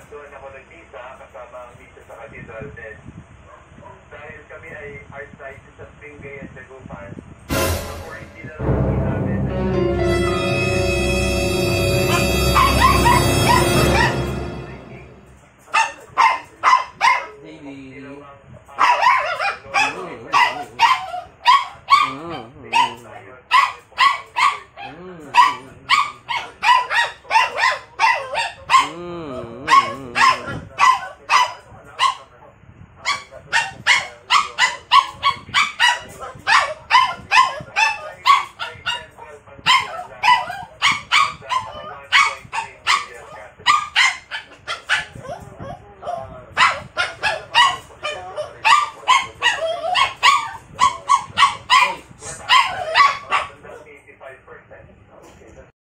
doon ako nag-visa kasama ang visa sa Cathedral din. Dahil kami ay arthritis at Pingay at Dagupan,